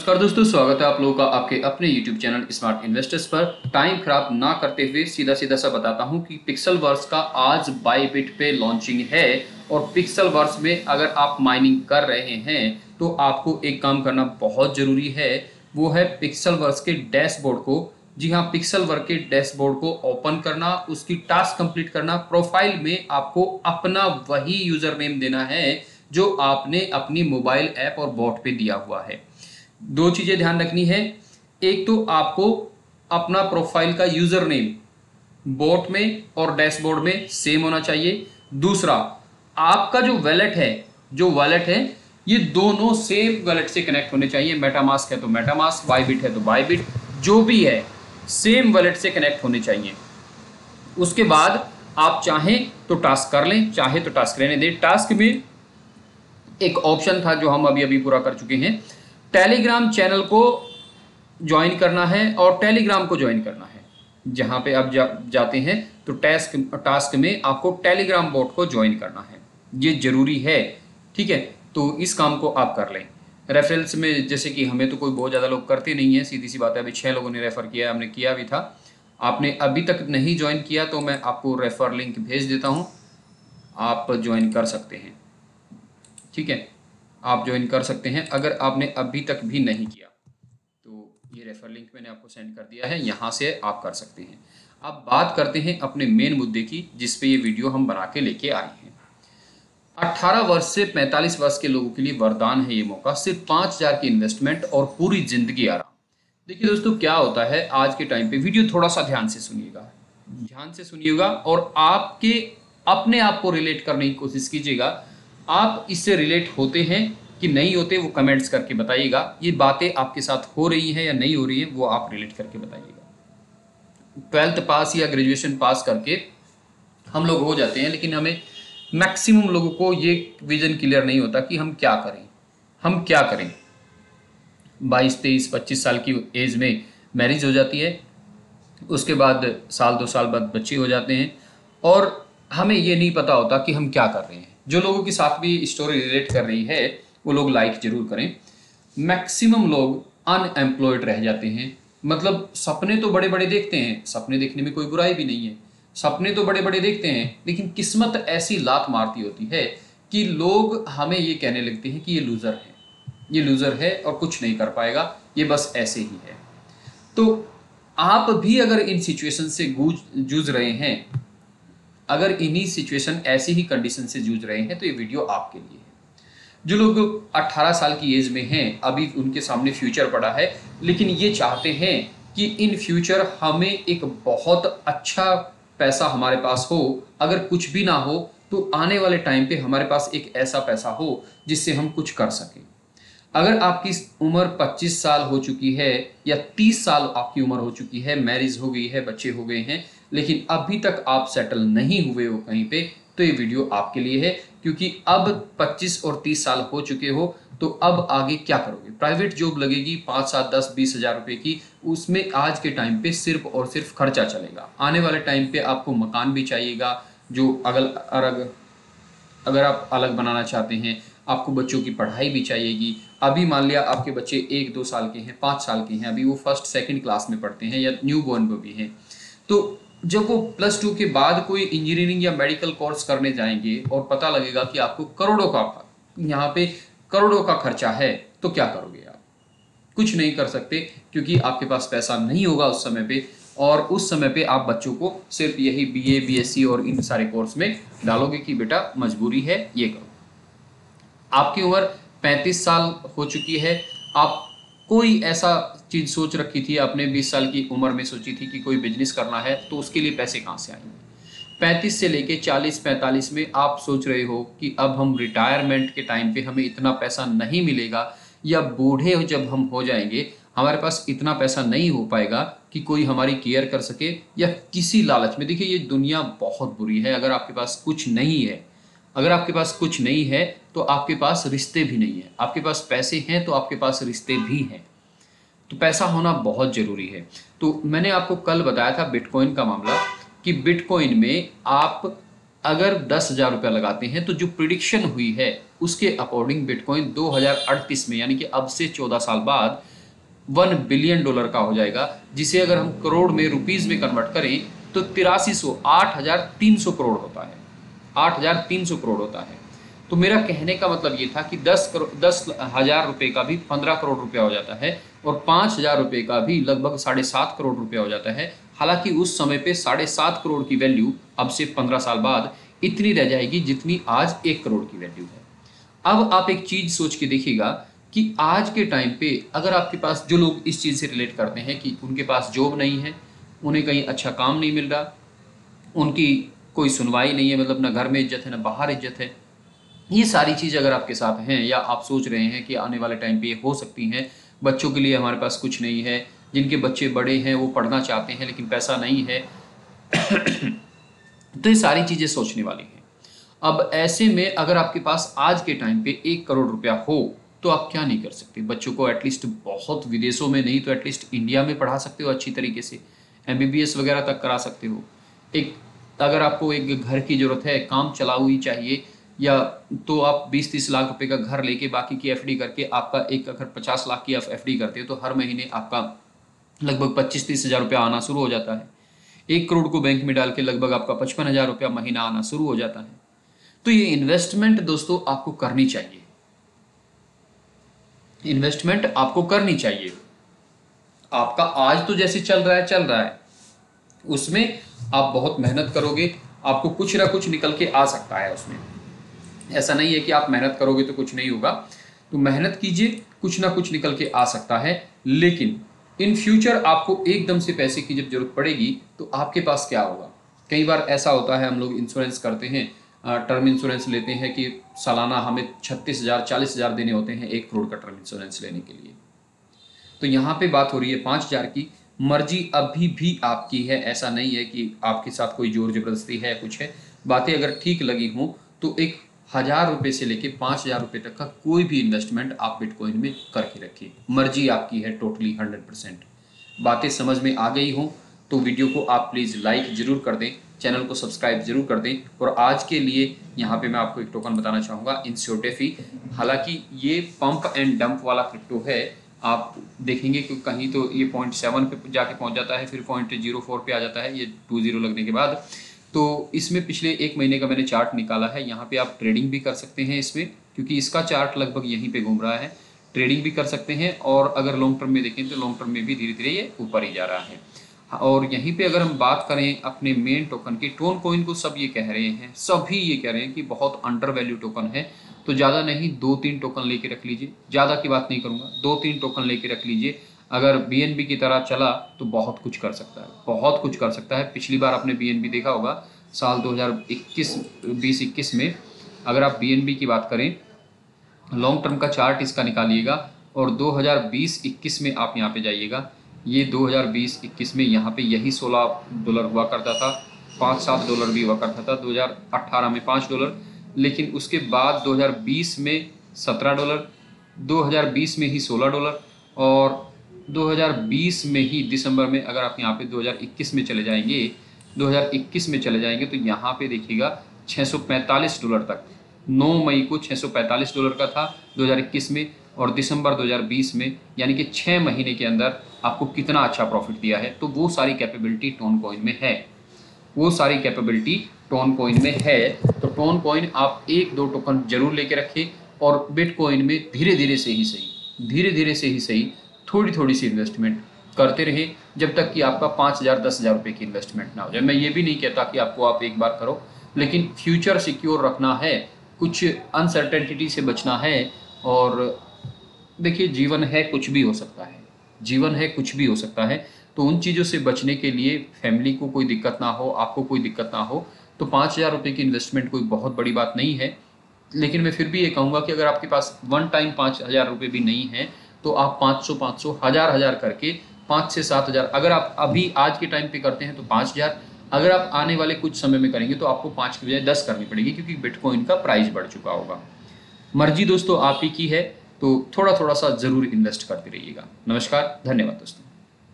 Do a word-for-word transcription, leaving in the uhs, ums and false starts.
नमस्कार दोस्तों, स्वागत है आप लोगों का आपके अपने YouTube चैनल स्मार्ट इन्वेस्टर्स पर। टाइम खराब ना करते हुए सीधा सीधा सा बताता हूं कि पिक्सेलवर्स का आज बाईबिट पे लॉन्चिंग है। और पिक्सेलवर्स में अगर आप माइनिंग कर रहे हैं तो आपको एक काम करना बहुत ज़रूरी है, वो है पिक्सेलवर्स के डैशबोर्ड को। जी हाँ, पिक्सेलवर्स के डैशबोर्ड को ओपन करना, उसकी टास्क कंप्लीट करना। प्रोफाइल में आपको अपना वही यूज़र नेम देना है जो आपने अपनी मोबाइल ऐप और बॉट पे दिया हुआ है। दो चीजें ध्यान रखनी है। एक तो आपको अपना प्रोफाइल का यूजर नेम बोट में और डैशबोर्ड में सेम होना चाहिए। दूसरा, आपका जो वॉलेट है जो वॉलेट है ये दोनों सेम वॉलेट से कनेक्ट होने चाहिए। मेटामास्क है तो मेटामास्क, बाईबिट है तो बाईबिट, जो भी है सेम वॉलेट से कनेक्ट होने चाहिए। उसके बाद आप चाहें तो टास्क कर लें, चाहे तो टास्क रहने दें। टास्क में एक ऑप्शन था जो हम अभी अभी पूरा कर चुके हैं। टेलीग्राम चैनल को ज्वाइन करना है और टेलीग्राम को ज्वाइन करना है। जहां पे आप जा, जाते हैं तो टास्क टास्क में आपको टेलीग्राम बोट को ज्वाइन करना है, ये जरूरी है। ठीक है, तो इस काम को आप कर लें। रेफरेंस में जैसे कि हमें तो कोई बहुत ज़्यादा लोग करते नहीं है, सीधी सी बात है। अभी छः लोगों ने रेफ़र किया, हमने किया भी था। आपने अभी तक नहीं ज्वाइन किया तो मैं आपको रेफ़र लिंक भेज देता हूँ, आप ज्वाइन कर सकते हैं। ठीक है, आप ज्वाइन कर सकते हैं अगर आपने अभी तक भी नहीं किया तो ये रेफर लिंक मैंने आपको सेंड कर दिया है, यहाँ से आप कर सकते हैं। अब बात करते हैं अपने मेन मुद्दे की, जिस पे ये वीडियो हम बना के लेके आए हैं। अठारह वर्ष से पैंतालीस वर्ष के लोगों के लिए वरदान है ये मौका। सिर्फ पाँच हजार की इन्वेस्टमेंट और पूरी जिंदगी आराम। देखिए दोस्तों, क्या होता है आज के टाइम पे, वीडियो थोड़ा सा ध्यान से सुनिएगा, ध्यान से सुनिएगा और आपके अपने आप को रिलेट करने की कोशिश कीजिएगा। आप इससे रिलेट होते हैं कि नहीं होते, वो कमेंट्स करके बताइएगा। ये बातें आपके साथ हो रही हैं या नहीं हो रही हैं, वो आप रिलेट करके बताइएगा। ट्वेल्थ पास या ग्रेजुएशन पास करके हम लोग हो जाते हैं, लेकिन हमें मैक्सिमम लोगों को ये विजन क्लियर नहीं होता कि हम क्या करें, हम क्या करें। बाईस तेईस पच्चीस साल की एज में मैरिज हो जाती है, उसके बाद साल दो साल बाद बच्चे हो जाते हैं और हमें ये नहीं पता होता कि हम क्या कर रहे हैं। जो लोगों के साथ भी स्टोरी रिलेट कर रही है वो लोग लाइक जरूर करें। मैक्सिमम लोग अनएम्प्लॉयड रह जाते हैं। मतलब सपने तो बड़े बड़े देखते हैं, सपने देखने में कोई बुराई भी नहीं है, सपने तो बड़े बड़े देखते हैं, लेकिन किस्मत ऐसी लात मारती होती है कि लोग हमें ये कहने लगते हैं कि ये लूज़र है, ये लूज़र है और कुछ नहीं कर पाएगा, ये बस ऐसे ही है। तो आप भी अगर इन सिचुएशन से जूझ रहे हैं, अगर इन्हीं सिचुएशन ऐसी ही कंडीशन से जूझ रहे हैं, तो ये वीडियो आपके लिए है। जो लोग अठारह साल की एज में हैं, अभी उनके सामने फ्यूचर पड़ा है, लेकिन ये चाहते हैं कि इन फ्यूचर हमें एक बहुत अच्छा पैसा हमारे पास हो। अगर कुछ भी ना हो तो आने वाले टाइम पे हमारे पास एक ऐसा पैसा हो जिससे हम कुछ कर सकें। अगर आपकी उम्र पच्चीस साल हो चुकी है या तीस साल आपकी उम्र हो चुकी है, मैरिज हो गई है, बच्चे हो गए हैं, लेकिन अभी तक आप सेटल नहीं हुए हो कहीं पे, तो ये वीडियो आपके लिए है। क्योंकि अब पच्चीस और तीस साल हो चुके हो तो अब आगे क्या करोगे। प्राइवेट जॉब लगेगी पाँच सात दस बीस हजार रुपये की, उसमें आज के टाइम पे सिर्फ और सिर्फ खर्चा चलेगा। आने वाले टाइम पे आपको मकान भी चाहिएगा, जो अगल अलग अगर आप अलग बनाना चाहते हैं, आपको बच्चों की पढ़ाई भी चाहिएगी। अभी मान लिया आपके बच्चे एक दो साल के हैं, पाँच साल के हैं, अभी वो फर्स्ट सेकंड क्लास में पढ़ते हैं या न्यू बॉर्न भी हैं, तो जब वो प्लस टू के बाद कोई इंजीनियरिंग या मेडिकल कोर्स करने जाएंगे और पता लगेगा कि आपको करोड़ों का यहाँ पे करोड़ों का खर्चा है, तो क्या करोगे आप? कुछ नहीं कर सकते, क्योंकि आपके पास पैसा नहीं होगा उस समय पे। और उस समय पे आप बच्चों को सिर्फ यही बीए बीएससी और इन सारे कोर्स में डालोगे कि बेटा मजबूरी है, ये करो। आपकी उम्र पैंतीस साल हो चुकी है, आप कोई ऐसा चीज़ सोच रखी थी, आपने बीस साल की उम्र में सोची थी कि कोई बिजनेस करना है, तो उसके लिए पैसे कहाँ से आएंगे? पैंतीस से लेके चालीस पैंतालीस में आप सोच रहे हो कि अब हम रिटायरमेंट के टाइम पे हमें इतना पैसा नहीं मिलेगा, या बूढ़े जब हम हो जाएंगे हमारे पास इतना पैसा नहीं हो पाएगा कि कोई हमारी केयर कर सके, या किसी लालच में। देखिए, ये दुनिया बहुत बुरी है। अगर आपके पास कुछ नहीं है अगर आपके पास कुछ नहीं है तो आपके पास रिश्ते भी नहीं है। आपके पास पैसे हैं तो आपके पास रिश्ते भी हैं। तो पैसा होना बहुत ज़रूरी है। तो मैंने आपको कल बताया था बिटकॉइन का मामला, कि बिटकॉइन में आप अगर दस हज़ार रुपया लगाते हैं तो जो प्रिडिक्शन हुई है उसके अकॉर्डिंग बिटकॉइन दो हज़ार अड़तीस में, यानी कि अब से चौदह साल बाद वन बिलियन डॉलर का हो जाएगा, जिसे अगर हम करोड़ में रुपीज में कन्वर्ट करें तो तिरासी सौ आठ हजार तीन सौ करोड़ होता है, आठ हजार तीन सौ करोड़ होता है। तो मेरा कहने का मतलब ये था कि दस करोड़ दस हजार रुपए का भी पंद्रह करोड़ रुपया हो जाता है और पाँच हजार रुपये का भी लगभग साढ़े सात करोड़ रुपया हो जाता है। हालांकि उस समय पे साढ़े सात करोड़ की वैल्यू अब से पंद्रह साल बाद इतनी रह जाएगी जितनी आज एक करोड़ की वैल्यू है। अब आप एक चीज सोच के देखिएगा कि आज के टाइम पे अगर आपके पास, जो लोग इस चीज से रिलेट करते हैं कि उनके पास जॉब नहीं है, उन्हें कहीं अच्छा काम नहीं मिल रहा, उनकी कोई सुनवाई नहीं है, मतलब ना घर में इज्जत है ना बाहर इज्जत है, ये सारी चीज़ अगर आपके साथ हैं या आप सोच रहे हैं कि आने वाले टाइम पे ये हो सकती हैं, बच्चों के लिए हमारे पास कुछ नहीं है, जिनके बच्चे बड़े हैं वो पढ़ना चाहते हैं लेकिन पैसा नहीं है तो ये सारी चीज़ें सोचने वाली हैं। अब ऐसे में अगर आपके पास आज के टाइम पे एक करोड़ रुपया हो तो आप क्या नहीं कर सकते? बच्चों को एटलीस्ट बहुत विदेशों में नहीं तो एटलीस्ट इंडिया में पढ़ा सकते हो अच्छी तरीके से, एम बी बी एस वगैरह तक करा सकते हो। एक अगर आपको एक घर की ज़रूरत है, काम चलाऊ ही चाहिए, या तो आप बीस तीस लाख रुपए का घर लेके बाकी की एफ डी करके आपका एक अगर पचास लाख की आप एफ डी करते हो तो हर महीने आपका लगभग पच्चीस तीस हज़ार रुपया आना शुरू हो जाता है। एक करोड़ को बैंक में डाल के लगभग आपका पचपन हज़ार रुपया महीना आना शुरू हो जाता है। तो ये इन्वेस्टमेंट दोस्तों आपको करनी चाहिए, इन्वेस्टमेंट आपको करनी चाहिए। आपका आज तो जैसे चल रहा है चल रहा है, उसमें आप बहुत मेहनत करोगे, आपको कुछ ना कुछ निकल के आ सकता है उसमें। ऐसा नहीं है कि आप मेहनत करोगे तो कुछ नहीं होगा, तो मेहनत कीजिए, कुछ ना कुछ निकल के आ सकता है। लेकिन इन फ्यूचर आपको एकदम से पैसे की जब जरूरत पड़ेगी तो आपके पास क्या होगा? कई बार ऐसा होता है, हम लोग इंश्योरेंस करते हैं, टर्म इंश्योरेंस लेते हैं कि सालाना हमें छत्तीस हज़ार चालीस हज़ार देने होते हैं एक करोड़ का टर्म इंश्योरेंस लेने के लिए। तो यहाँ पे बात हो रही है पाँच हज़ार की। मर्जी अभी भी आपकी है, ऐसा नहीं है कि आपके साथ कोई जोर जबरदस्ती है कुछ है। बातें अगर ठीक लगी हों तो एक हज़ार रुपये से लेके पाँच हज़ार रुपये तक का कोई भी इन्वेस्टमेंट आप बिटकॉइन में करके रखिए, मर्जी आपकी है टोटली हंड्रेड परसेंट। बातें समझ में आ गई हों तो वीडियो को आप प्लीज़ लाइक ज़रूर कर दें, चैनल को सब्सक्राइब जरूर कर दें। और आज के लिए यहाँ पे मैं आपको एक टोकन बताना चाहूँगा, इंस्योटेफी। हालांकि ये पंप एंड डंप वाला क्रिप्टो है, आप देखेंगे कि कहीं तो ये पॉइंट सेवन पे जाके पहुँच जाता है, फिर पॉइंट जीरो फोर पे आ जाता है ये टू जीरो लगने के बाद। तो इसमें पिछले एक महीने का मैंने चार्ट निकाला है, यहाँ पे आप ट्रेडिंग भी कर सकते हैं इसमें, क्योंकि इसका चार्ट लगभग यहीं पे घूम रहा है। ट्रेडिंग भी कर सकते हैं और अगर लॉन्ग टर्म में देखें तो लॉन्ग टर्म में भी धीरे धीरे ये ऊपर ही जा रहा है। और यहीं पे अगर हम बात करें अपने मेन टोकन की, टोन कॉइन को सब ये कह रहे हैं, सभी ये कह रहे हैं कि बहुत अंडर वैल्यू टोकन है। तो ज़्यादा नहीं, दो तीन टोकन लेके रख लीजिए, ज़्यादा की बात नहीं करूँगा, दो तीन टोकन लेके रख लीजिए। अगर बी एन बी की तरह चला तो बहुत कुछ कर सकता है, बहुत कुछ कर सकता है। पिछली बार आपने बी एन बी देखा होगा साल दो हज़ार इक्कीस बीस इक्कीस में, अगर आप बी एन बी की बात करें, लॉन्ग टर्म का चार्ट इसका निकालिएगा और दो हज़ार बीस इक्कीस में आप यहाँ पे जाइएगा, ये दो हज़ार बीस इक्कीस में यहाँ पे यही सोलह डॉलर हुआ करता था, पाँच सात डॉलर भी हुआ करता था, दो हज़ार अठारह में पाँच डॉलर, लेकिन उसके बाद दो हज़ार बीस में सत्रह डॉलर, दो हज़ार बीस में ही सोलह डॉलर, और दो हज़ार बीस में ही दिसंबर में अगर आप यहाँ पे दो हज़ार इक्कीस में चले जाएंगे, दो हज़ार इक्कीस में चले जाएंगे तो यहाँ पे देखिएगा छः सौ पैंतालीस डॉलर तक, नौ मई को छः सौ पैंतालीस डॉलर का था दो हज़ार इक्कीस में, और दिसंबर दो हज़ार बीस में, यानी कि छः महीने के अंदर आपको कितना अच्छा प्रॉफिट दिया है। तो वो सारी कैपेबिलिटी टोन कॉइन में है, वो सारी कैपेबिलिटी टोन कॉइन में है। तो टोन कॉइन आप एक दो टोकन जरूर लेके रखें और बिटकॉइन में धीरे धीरे से ही सही, धीरे धीरे से ही सही थोड़ी थोड़ी सी इन्वेस्टमेंट करते रहे जब तक कि आपका पाँच हज़ार दस हज़ार रुपये की इन्वेस्टमेंट ना हो जाए। मैं ये भी नहीं कहता कि आपको आप एक बार करो, लेकिन फ्यूचर सिक्योर रखना है, कुछ अनसर्टेनिटी से बचना है। और देखिए जीवन है, कुछ भी हो सकता है, जीवन है कुछ भी हो सकता है। तो उन चीज़ों से बचने के लिए फैमिली को कोई दिक्कत ना हो, आपको कोई दिक्कत ना हो, तो पाँच हज़ार रुपये की इन्वेस्टमेंट कोई बहुत बड़ी बात नहीं है। लेकिन मैं फिर भी ये कहूँगा कि अगर आपके पास वन टाइम पाँच हज़ार रुपये भी नहीं है तो आप पाँच सौ पाँच सौ हज़ार हज़ार करके पाँच से सात हज़ार अगर आप अभी आज के टाइम पे करते हैं तो पाँच हज़ार, अगर आप आने वाले कुछ समय में करेंगे तो आपको पाँच की बजाय दस करनी पड़ेगी, क्योंकि बिटकॉइन का प्राइस बढ़ चुका होगा। मर्जी दोस्तों आप ही की है, तो थोड़ा थोड़ा सा ज़रूर इन्वेस्ट करते रहिएगा। नमस्कार, धन्यवाद दोस्तों।